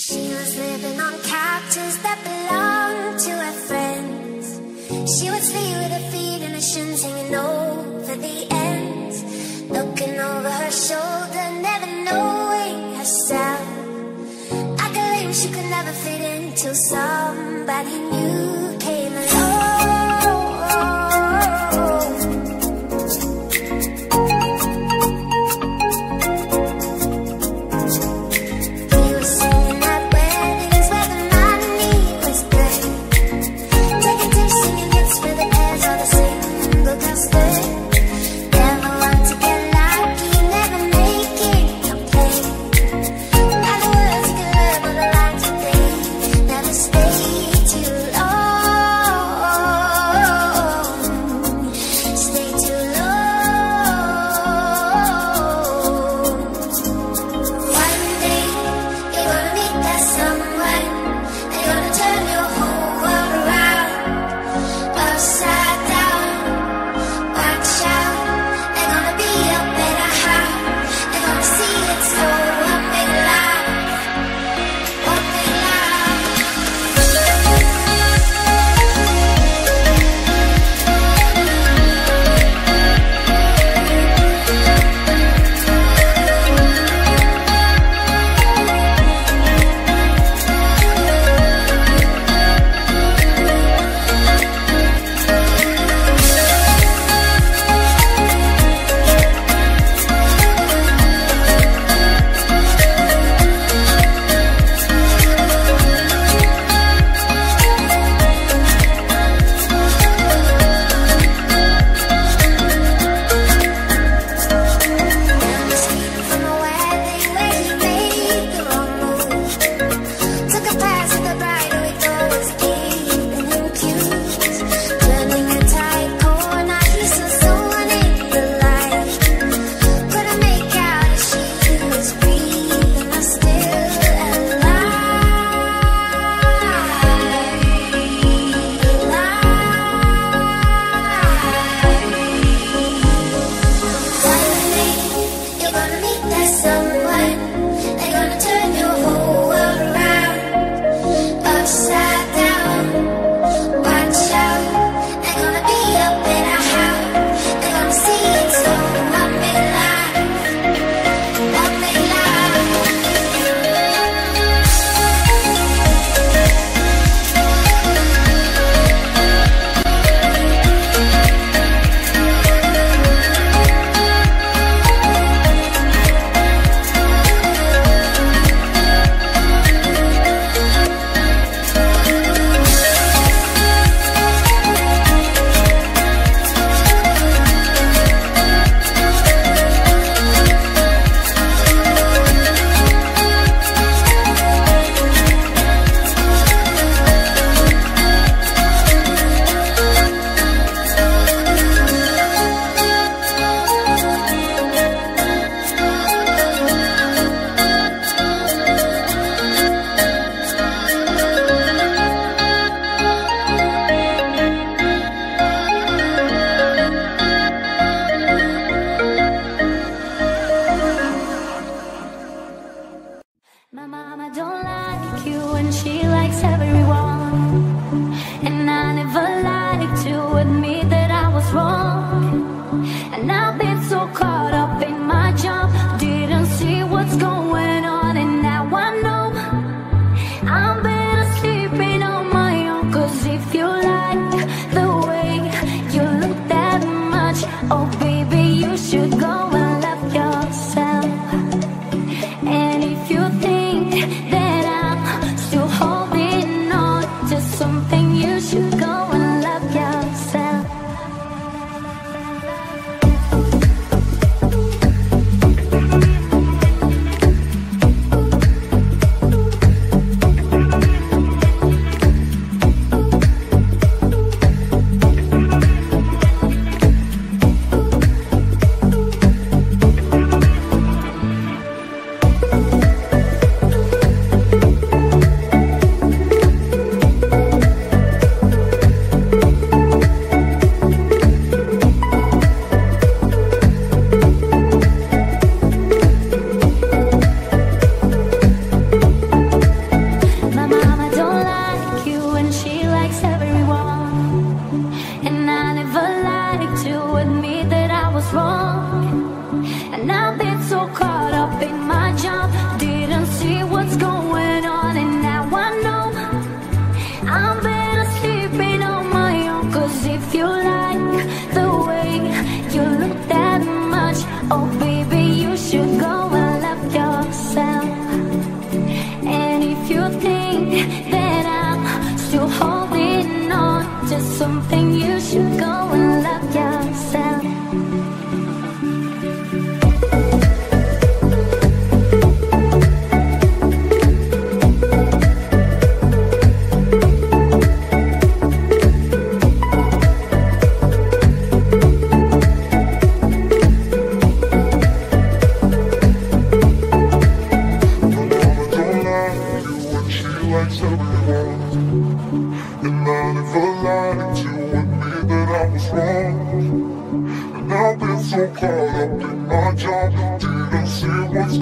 She was living on couches that belonged to her friends. She would sleep with her feet in the shins hanging over the ends, looking over her shoulder, never knowing herself. I claimed she could never fit into somebody new came along. And if you think that I'm still holding on,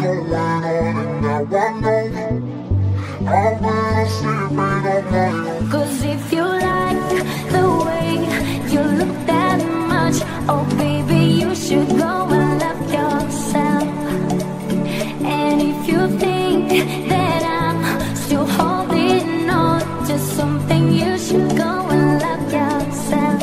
going on, and now I know I will sleep all night. Cause if you like the way you look that much, oh baby, you should go and love yourself. And if you think that I'm still holding on to something, you should go and love yourself.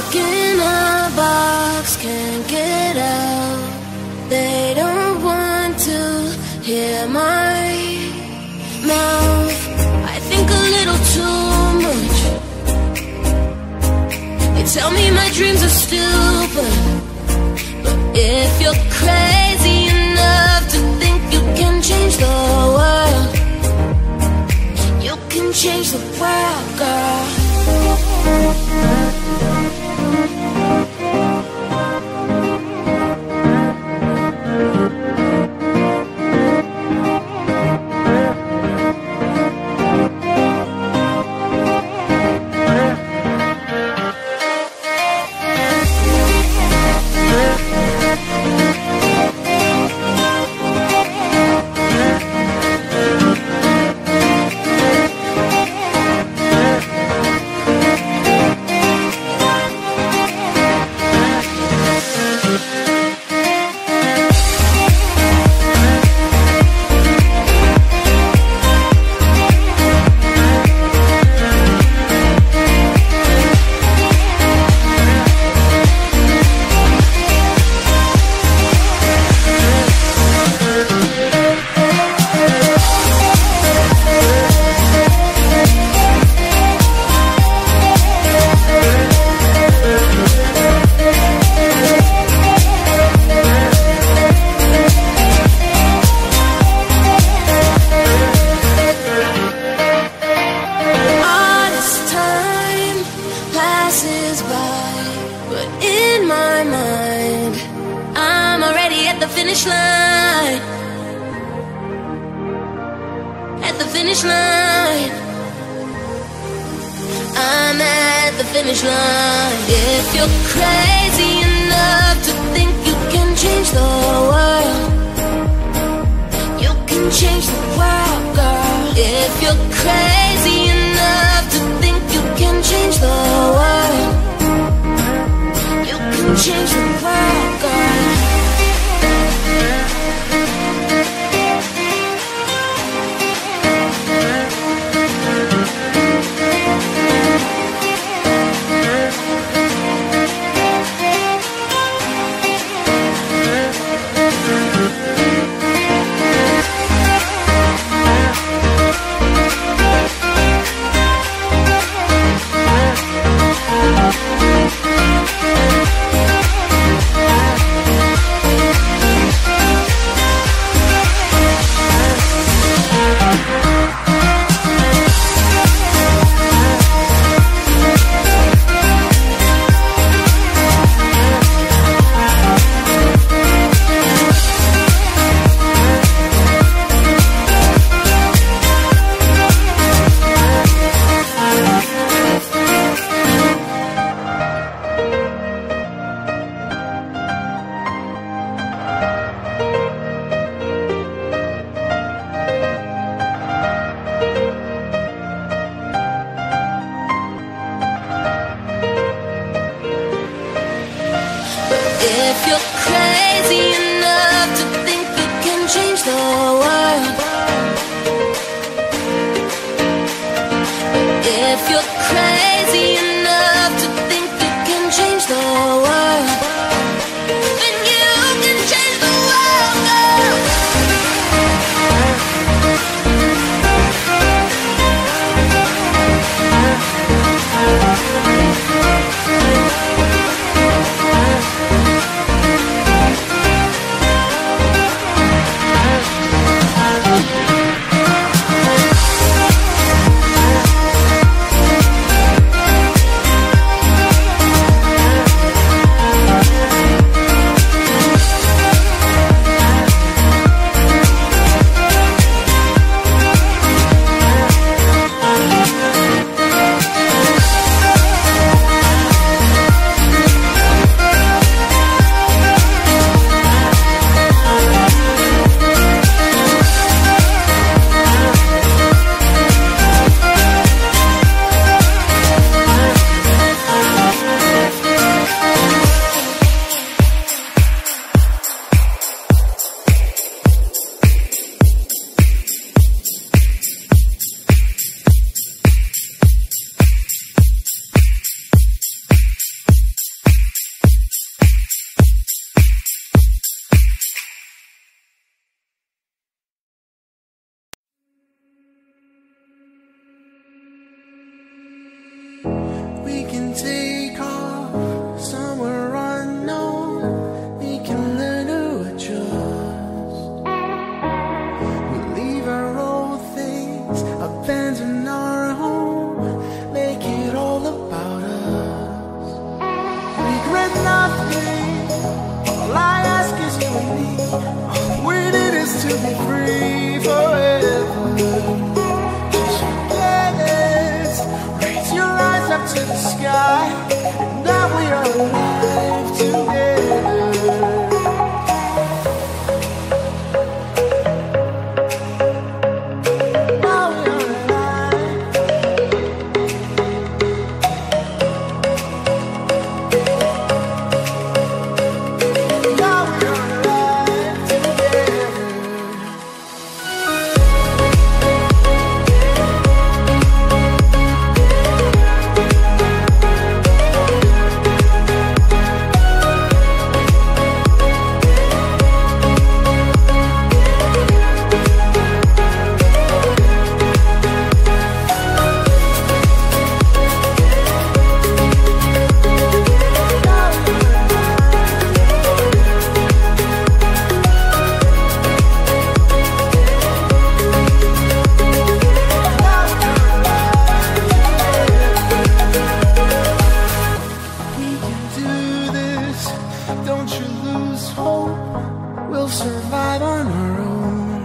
Stuck in a box, can't get out. They don't want to hear my mouth. I think a little too much. They tell me my dreams are stupid, but if you're crazy enough to think you can change the world, you can change the world, girl. do this. Don't you lose hope, we'll survive on our own.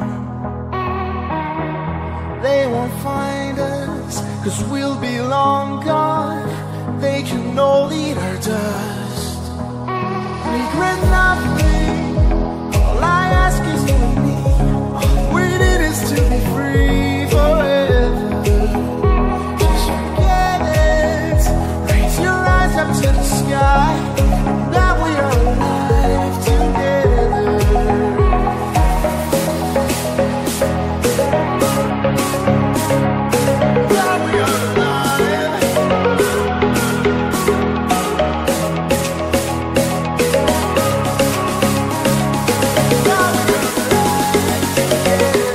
They won't find us, 'cause we'll be long gone. They can all eat our dust. Regret nothing, all I ask is for me. All we need is to be free forever. Just forget it, raise your eyes up to the sky. Now we are alive together. Now we are alive. Now we are alive together.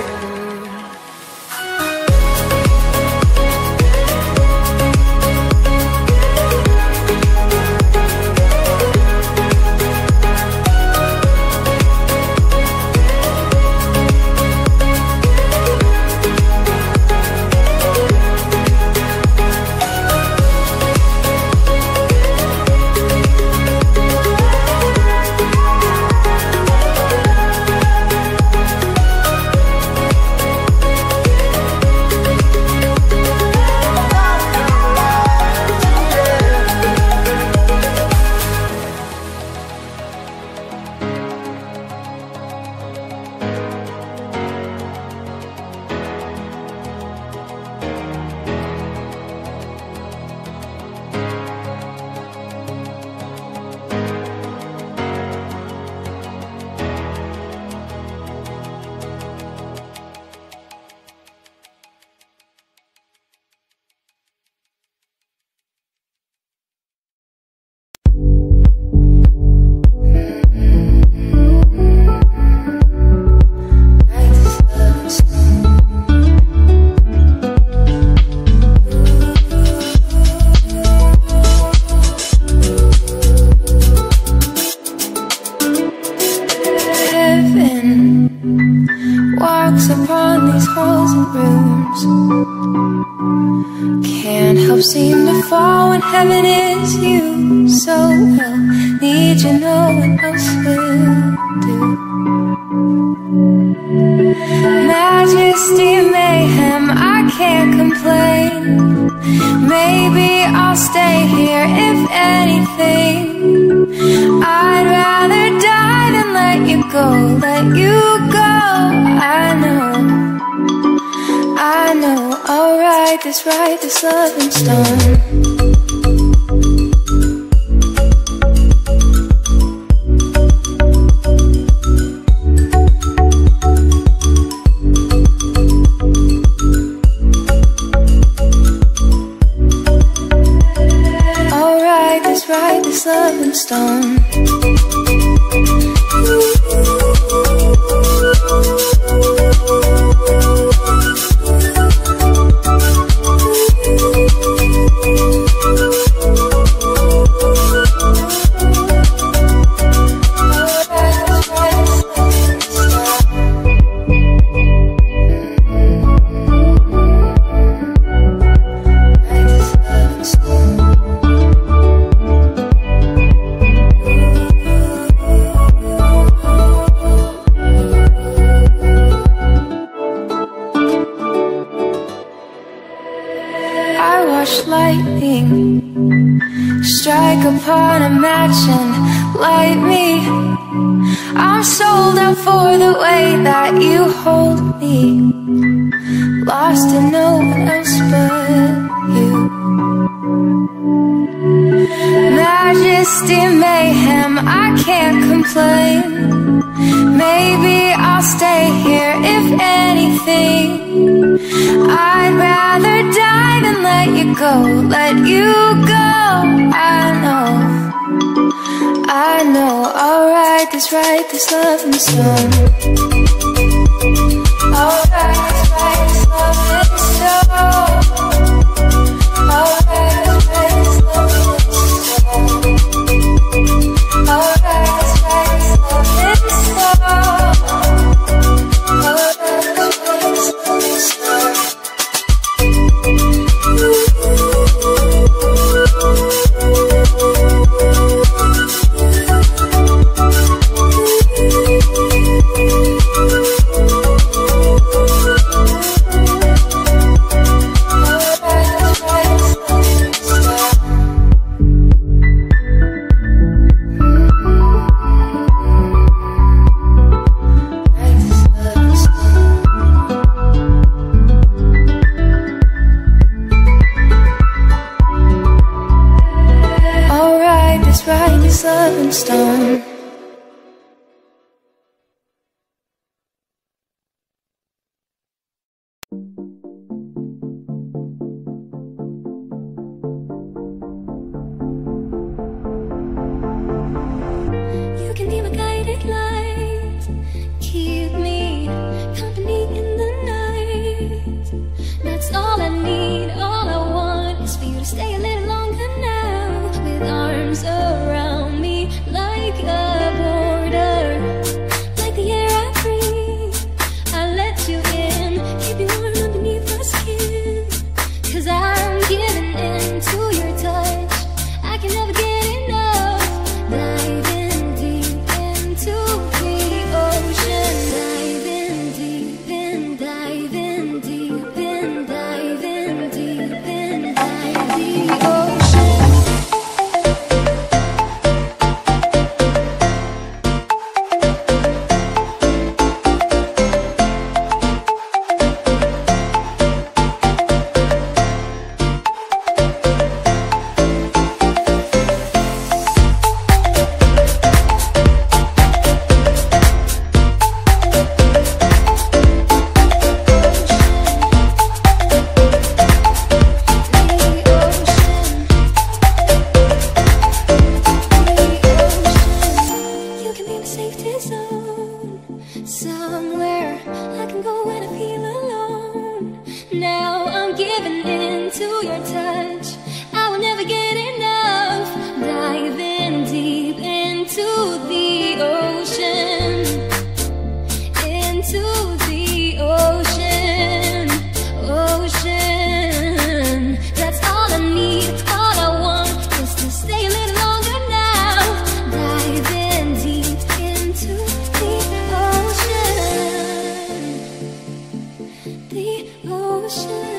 Seem to fall when heaven is you so well. Need you, no one else will do. Majesty, mayhem, I can't complain. Maybe I'll stay here if anything. I'd rather die than let you go, let you go. I know, I'll write this love in stone. I'll write this love in stone. Lightning strike upon a match and light me. I'm sold out for the way that you hold me, lost in no one else but you. Majesty, mayhem, I can't complain. Maybe I'll stay here if anything. I'd rather die than let you go, let you go. I know, I'll write this love in stone. I'll write this love in stone. I'll write this love in stone. I'll write this love in stone. I'll write this love in stone. stubborn stone. You can be my guided light, keep me company in the night. That's all I need, all I want is for you to stay a little longer now, with arms around me like a border, like the air I breathe. I let you in, keep you warm underneath my skin, 'cause I'm giving in to your touch. I can never get enough. Diving deep into the ocean, diving deep in, diving deep in, diving deep in, dive the ocean. You can be my safety zone, somewhere I can go when I feel alone. Now I'm giving in to your touch, I will never get enough. Diving deep into the ocean, into the ocean, ocean. That's all I need, all I want is to stay a little longer now. Diving deep into the ocean, the ocean.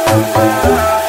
Bye.